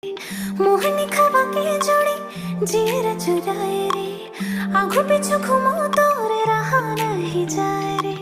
मोहनी खवा के जोड़ी जीर चुराए रे, आंखों पीछू घुमो तो रे रहा नहीं जाए रे।